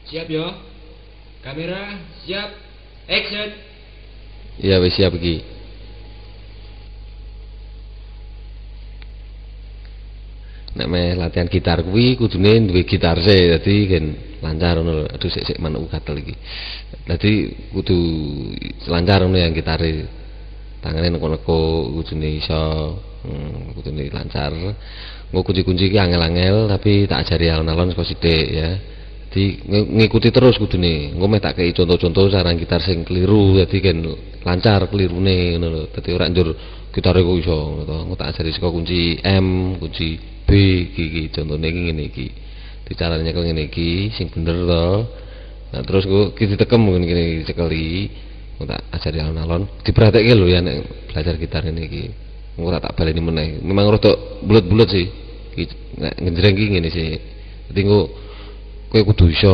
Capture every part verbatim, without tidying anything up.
Siap yo. Kamera siap. Action. Iya wis siap iki. Nek meh latihan gitar kuwi kudune duwe gitar sih, dadi kan lancar ngono. Aduh sik-sik manuk gatel iki. Dadi kudu lancar ngono yang gitare. Tangane neko-neko kudune iso, hmm, kudune lancar. Nggo kunci-kunci iki angel-angel tapi tak ajari alon-alon saka sithik ya. Di ngikuti terus kudune. Engko meh tak kei contoh-contoh cara gitar sing keliru, dadi kan lancar kelirune ngono lho. Dadi ora njur gitare kok iso ngono to. Engko tak ajari saka kunci M, kunci B iki contone iki ngene iki. Di carane nyekel ngene iki sing bener to. Nah terus kok iki ditekem ngene cekeli. Engko tak ajari alon-alon. Diperhatike lho ya nek belajar gitar ngene iki. Engko tak baleni meneh. Memang rada bulet-bulet sih. Iki nek ngenjreng iki ngene sih. Dadi engko kowe kudu iso.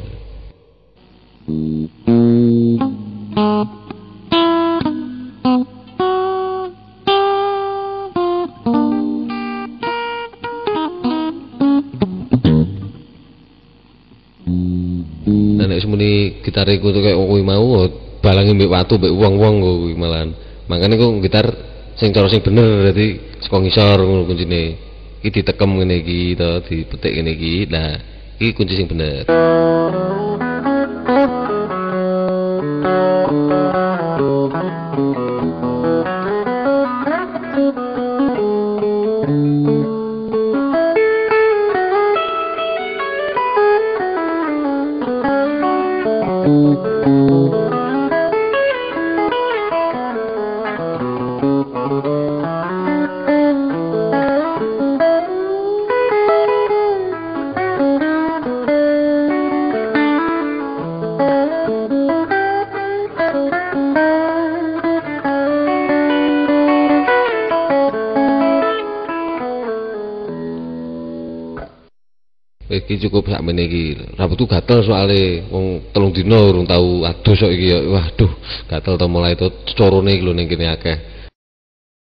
Nek semuni gitare ku kaya kowe mau balangi mbek watu mbek wong-wong kuwi malahan. Makane ku gitar sing cara sing bener dadi saka ngisor ngono kuncine. Iki ditekem ngene iki to, dipetik ngene iki. Nah, iki kunci sing bener. Iki cukup sakmene iki. Rambutku gatel soalé wong telung dina urung tau adus kok iki ya. Waduh, gatel to mulai to corone iki lho ning kene akeh.